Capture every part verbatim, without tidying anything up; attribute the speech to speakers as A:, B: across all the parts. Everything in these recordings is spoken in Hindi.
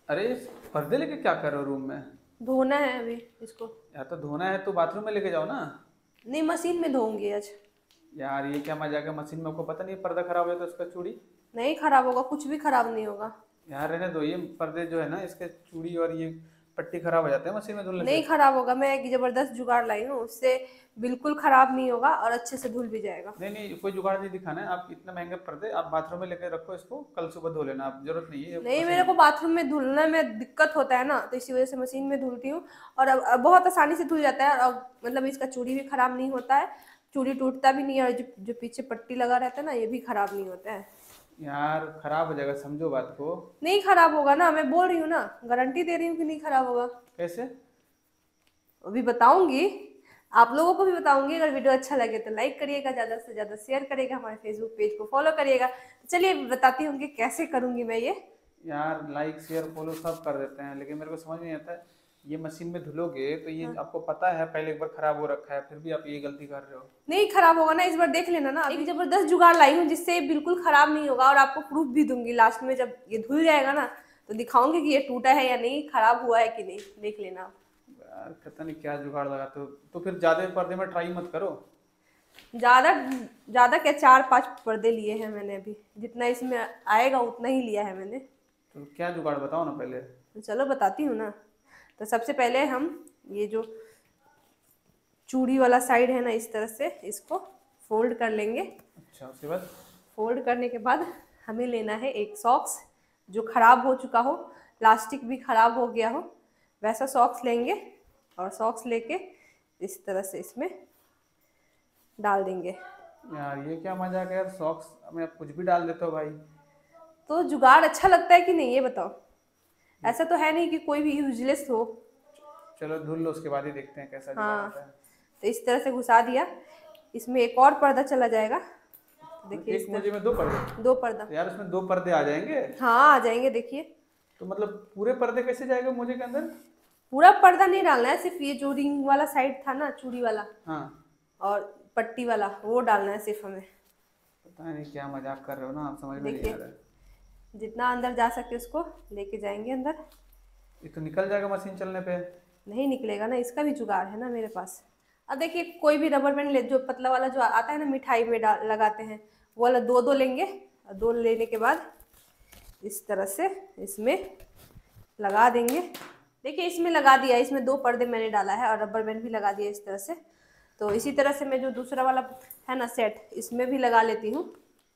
A: अरे पर्दे लेके क्या कर रहे हो रूम में?
B: धोना है अभी इसको।
A: यार तो धोना है तो बाथरूम में लेके जाओ ना।
B: नहीं, मशीन में धोऊंगी आज।
A: यार ये क्या मजाक है, मशीन में आपको पता नहीं है पर्दा खराब हो जाता है उसका चूड़ी।
B: नहीं खराब होगा, कुछ भी खराब नहीं होगा।
A: यार रहने दो, ये पर्दे जो है ना इसके चूड़ी और ये पट्टी खराब हो जाते हैं मशीन में धुलने से।
B: नहीं खराब होगा, मैं एक जबरदस्त जुगाड़ लाई हूँ, उससे बिल्कुल खराब नहीं होगा और अच्छे से धुल भी जाएगा।
A: नहीं नहीं, कोई जुगाड़ नहीं दिखाना है, आप इतना महंगे पर्दे आप बाथरूम में लेके रखो, इसको कल सुबह धो लेना, आप जरूरत नहीं है
B: नहीं, मेरे
A: मशीन।
B: को बाथरूम में धुलने में दिक्कत होता है ना, तो इसी वजह से मशीन में धुलती हूँ। और अब अब बहुत आसानी से धुल जाता है, और अब मतलब इसका चूड़ी भी खराब नहीं होता है, चूड़ी टूटता भी नहीं है, और जो जो पीछे पट्टी लगा रहता है ना, ये भी खराब नहीं होता है।
A: यार खराब हो जाएगा, समझो बात को।
B: नहीं खराब होगा ना, मैं बोल रही हूँ ना, गारंटी दे रही हूँ कि नहीं खराब होगा।
A: कैसे?
B: अभी बताऊंगी, आप लोगों को भी बताऊंगी। अगर वीडियो अच्छा लगे तो लाइक करिएगा, ज़्यादा से ज़्यादा शेयर करिएगा, हमारे फेसबुक पेज को फॉलो करिएगा। तो चलिए बताती हूँ कि कैसे करूँगी मैं ये।
A: यार लाइक शेयर फॉलो सब कर देते हैं, लेकिन मेरे को समझ नहीं आता है, ये मशीन में धुलोगे तो ये
B: हाँ।
A: आपको पता है पहले एक बार खराब हो रखा है, फिर भी आप ये गलती कर रहे हो।
B: नहीं खराब होगा ना, इस बार देख लेना ना। एक जबरदस्त जुगाड़ लाई हूँ जिससे बिल्कुल खराब नहीं होगा, और आपको प्रूफ भी दूंगी लास्ट में, जब ये धुल जाएगा ना तो दिखाऊंगी कि ये टूटा है या नहीं, खराब हुआ है कि नहीं, देख लेना आप।
A: यार पता नहीं क्या जुगाड़ लगाते हो, तो फिर ज्यादा पर्दे में ट्राई मत करो।
B: ज्यादा ज्यादा क्या, चार पांच पर्दे लिए हैं मैंने अभी, जितना इसमें आएगा उतना ही लिया है मैंने।
A: तो क्या जुगाड़ बताओ ना पहले।
B: तो चलो बताती हूँ ना। तो सबसे पहले हम ये जो चूड़ी वाला साइड है ना, इस तरह से इसको फोल्ड कर लेंगे।
A: अच्छा, उसके बाद?
B: फोल्ड करने के बाद हमें लेना है एक सॉक्स, जो खराब हो चुका हो, प्लास्टिक भी खराब हो गया हो, वैसा सॉक्स लेंगे। और सॉक्स लेके इस तरह से इसमें डाल देंगे।
A: यार ये क्या मजाक है यार, सॉक्स में आप कुछ भी डाल देते हो भाई।
B: तो जुगाड़ अच्छा लगता है कि नहीं, ये बताओ। ऐसा तो है नहीं कि कोई भी यूजलेस हो।
A: चलो धुल लो, उसके बाद ही देखते हैं कैसा जुगाड़
B: हाँ,
A: आता है।
B: तो इस तरह से घुसा दिया। इसमें एक और पर्दा चला जाएगा, तो
A: तो
B: देखिए
A: एक
B: इस
A: मोजे में दो पर्दे?
B: तरह दो पर्दा।
A: तो यार उसमें दो पर्दे आ जाएंगे?
B: हाँ आ जाएंगे, देखिए।
A: तो मतलब पूरे पर्दे कैसे जाएगा मोजे के अंदर?
B: पूरा पर्दा नहीं डालना है, सिर्फ ये जो रिंग वाला साइड था ना, चूड़ी वाला
A: हाँ।
B: और पट्टी वाला, वो डालना है सिर्फ हमें।
A: पता नहीं क्या मजाक कर रहे हो ना आप, समझ में नहीं आ रहा है।
B: देखिए, जितना अंदर जा सके उसको लेके जाएंगे अंदर।
A: ये तो निकल जाएगा मशीन चलने पे।
B: नहीं निकलेगा ना, इसका भी जुगाड़ है ना मेरे पास। अब देखिए, कोई भी रबर बैंड ले, जो पतला वाला जो आता है ना, मिठाई में डाल लगाते हैं, वो वाला दो दो लेंगे। और दो लेने के बाद इस तरह से इसमें लगा देंगे। देखिए इसमें लगा दिया, इसमें दो पर्दे मैंने डाला है, और रबर बैंड भी लगा दिया इस तरह से। तो इसी तरह से मैं जो दूसरा वाला है ना सेट, इसमें भी लगा लेती हूँ।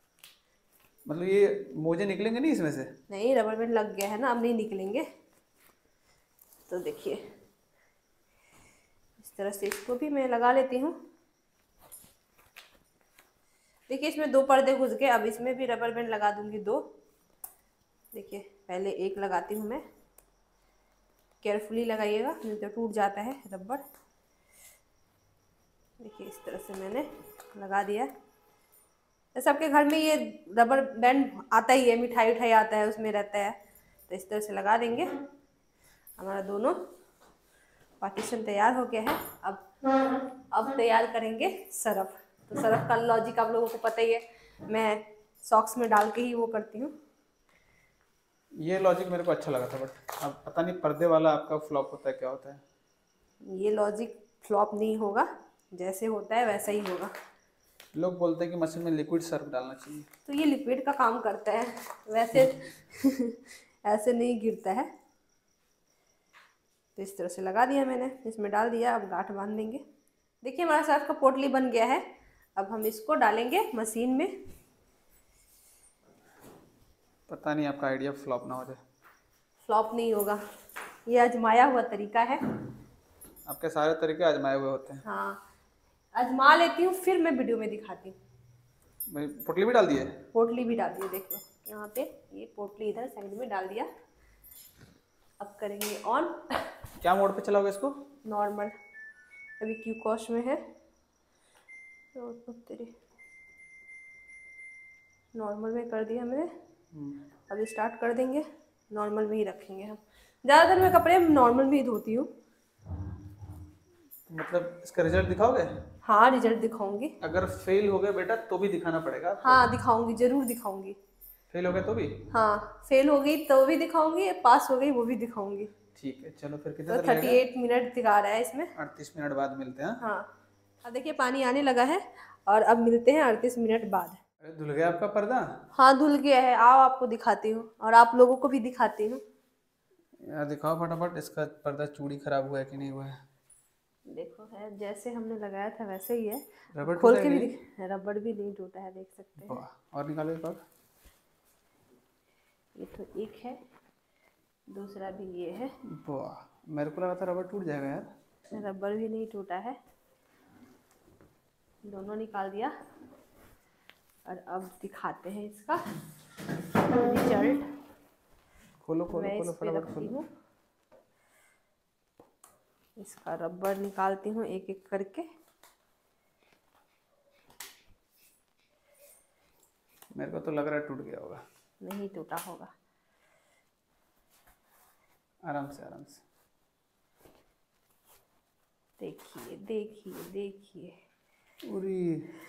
A: मतलब ये मोजे निकलेंगे नहीं इसमें से?
B: नहीं, रबर बैंड लग गया है ना, अब नहीं निकलेंगे। तो देखिए इस तरह से इसको भी मैं लगा लेती हूँ। देखिए इसमें दो पर्दे घुस गए, अब इसमें भी रबर बैंड लगा दूंगी दो। देखिए पहले एक लगाती हूँ मैं, केयरफुली लगाइएगा नहीं तो टूट जाता है रबर। देखिए इस तरह से मैंने लगा दिया। तो सबके घर में ये रबर बैंड आता ही है, मिठाई उठाई आता है उसमें रहता है। तो इस तरह से लगा देंगे। हमारा दोनों पार्टीशन तैयार हो गया है। अब अब तैयार करेंगे सरफ। तो सरफ का लॉजिक आप लोगों को पता ही है, मैं सॉक्स में डाल के ही वो करती हूँ।
A: ये लॉजिक मेरे को अच्छा लगा था, बट अब पता नहीं पर्दे वाला आपका फ्लॉप होता है क्या होता है।
B: ये लॉजिक फ्लॉप नहीं होगा, जैसे होता है वैसा ही होगा।
A: लोग बोलते हैं कि मशीन में लिक्विड सर्फ डालना चाहिए।
B: तो ये लिक्विड का काम करता है वैसे ऐसे नहीं गिरता है। तो इस तरह से लगा दिया मैंने, इसमें डाल दिया। अब गांठ बांध देंगे। देखिए हमारा सर्फ का पोटली बन गया है। अब हम इसको डालेंगे मशीन में।
A: पता नहीं आपका आइडिया फ्लॉप ना हो जाए।
B: फ्लॉप नहीं होगा, ये आजमाया हुआ तरीका है।
A: आपके सारे तरीके आजमाए हुए होते हैं।
B: हाँ, आजमा लेती हूँ फिर मैं वीडियो में दिखाती हूँ।
A: भाई पोटली भी डाल दिए?
B: पोटली भी डाल दी, देख लो यहाँ पे, ये पोटली इधर साइड में डाल दिया। अब करेंगे ऑन।
A: क्या मोड पे चलाओगे इसको?
B: नॉर्मल, अभी क्यू कॉश में है तो तेरे नॉर्मल में कर दिया मैंने। अब स्टार्ट कर देंगे। नॉर्मल में ही रखेंगे हम, ज़्यादातर मैं कपड़े नॉर्मल में ही धोती हूँ।
A: मतलब इसका रिजल्ट दिखाओगे?
B: हाँ रिजल्ट दिखाऊंगी।
A: अगर फेल हो गए बेटा तो भी दिखाना पड़ेगा आपको।
B: हाँ दिखाऊंगी, जरूर दिखाऊंगी।
A: फेल हो गए तो भी?
B: हाँ, फेल हो गई तो भी दिखाऊंगी, पास हो गई वो भी दिखाऊंगी।
A: ठीक है, चलो फिर कितने
B: तो
A: तक
B: थर्टी
A: लगेगा?
B: एट मिनट दिखा रहा है इसमें।
A: अड़तीस मिनट बाद मिलते हैं।
B: हाँ, अब देखिए पानी आने लगा है और अब मिलते हैं अड़तीस मिनट बाद।
A: अरे धुल गया आपका पर्दा?
B: हाँ धुल गया है, आओ आपको दिखाती हूँ और आप लोगों को भी दिखाती हूँ।
A: यार दिखाओ फटाफट, इसका पर्दा चूड़ी खराब हुआ है कि नहीं हुआ है।
B: देखो है जैसे हमने लगाया था वैसे ही है।
A: रबड़
B: खोल
A: टूटा है
B: के
A: कि
B: भी
A: नहीं?
B: दिख, रबड़ भी नहीं टूटा है, देख सकते हैं।
A: वाह, और निकालो एक और।
B: ये तो एक है, दूसरा भी ये है।
A: वाह, मेरे को लगा था रबड़ टूट जाएगा यार।
B: रबड़ भी नहीं टूटा है, दोनों निकाल दिया। और अब दिखाते हैं इसका रिजल्ट।
A: खोलो खोलो
B: मैं
A: खोलो
B: इस पे
A: फटाफट
B: रखती
A: खोलो।
B: हूँ, इसका रबड़ निकालती हूँ एक एक करके।
A: मेरे को तो लग रहा है टूट गया होगा।
B: नहीं टूटा होगा।
A: आराम से आराम से।
B: देखिए देखिए देखिए,
A: पूरी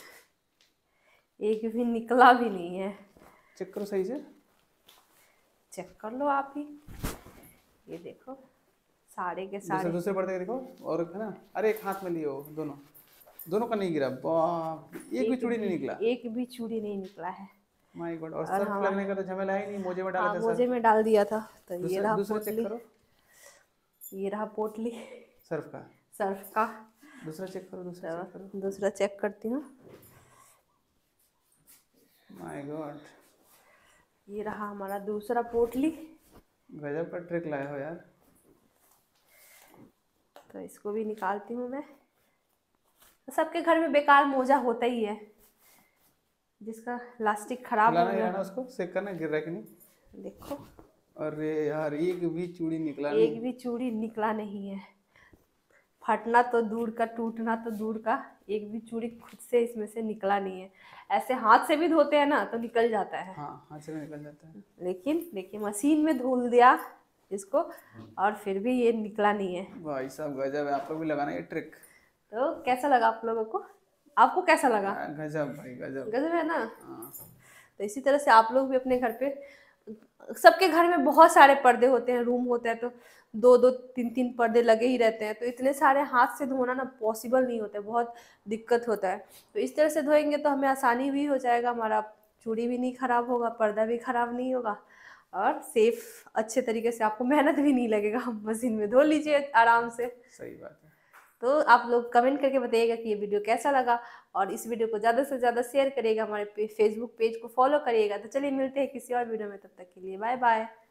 B: एक भी निकला भी नहीं है।
A: चेक करो सही से।
B: चेक कर लो आप ही, ये देखो सारे के
A: दूसरे
B: सारे।
A: दूसरे पर्दे देखो, और है ना। अरे एक हाथ में लिए हो, दोनों दोनों का नहीं गिरा। वाह, एक भी चूड़ी नहीं निकला।
B: एक भी चूड़ी नहीं निकला है।
A: My god. और
B: और
A: सर्फ
B: हमारा,
A: लगने का तो झमेला ही नहीं, मोजे में डाले
B: हाँ
A: थे
B: मोजे
A: सर्फ।
B: में डाल दिया था। तो ये
A: दूसरा
B: रहा
A: दूसरा चेक
B: पोटली,
A: करो
B: ये रहा पोटली
A: सर्फ का।
B: सर्फ का।
A: दूसरा चेक करो, दूसरा चेक करो।
B: तो दूसरा चेक करती हूँ।
A: माय गॉड,
B: ये रहा हमारा दूसरा पोटली।
A: गजब का ट्रिक लाए हो यार।
B: तो इसको भी निकालती हूँ मैं। सबके घर में बेकार मोजा होता ही है, जिसका लास्टिक खराब हो
A: खिलाना
B: गया।
A: गिराना उसको, चेक करना गिर रहा है कि नहीं।
B: देखो,
A: अरे यार, एक भी चूड़ी निकला
B: एक
A: नहीं।
B: भी चूड़ी निकला नहीं है। फटना तो दूर का, टूटना तो दूर का, एक भी चूड़ी खुद से इसमें से निकला नहीं है। ऐसे हाथ से भी धोते हैं ना तो निकल जाता है।
A: हाँ, हाथ से भी निकल जाता है।
B: लेकिन देखिए मशीन में धुल दिया इसको और फिर भी ये निकला नहीं है।
A: भाई साहब गजब है, आप लोग भी लगाना ये ट्रिक।
B: तो कैसा लगा आप लोगों को? आपको कैसा लगा?
A: गजब भाई गजब।
B: गजब है ना।
A: हाँ।
B: तो इसी तरह से आप लोग भी अपने घर पे, सबके घर में बहुत सारे पर्दे होते हैं, रूम होता है तो दो दो तीन तीन पर्दे लगे ही रहते हैं। तो इतने सारे हाथ से धोना ना पॉसिबल नहीं होता है, बहुत दिक्कत होता है। तो इस तरह से धोएंगे तो हमें आसानी भी हो जाएगा, हमारा चूड़ी भी नहीं खराब होगा, पर्दा भी खराब नहीं होगा और सेफ अच्छे तरीके से, आपको मेहनत भी नहीं लगेगा, आप मशीन में धो लीजिए आराम से।
A: सही बात है।
B: तो आप लोग कमेंट करके बताइएगा कि ये वीडियो कैसा लगा और इस वीडियो को ज़्यादा से ज़्यादा शेयर करिएगा, हमारे पे फेसबुक पेज को फॉलो करिएगा। तो चलिए मिलते हैं किसी और वीडियो में, तब तक के लिए बाय बाय।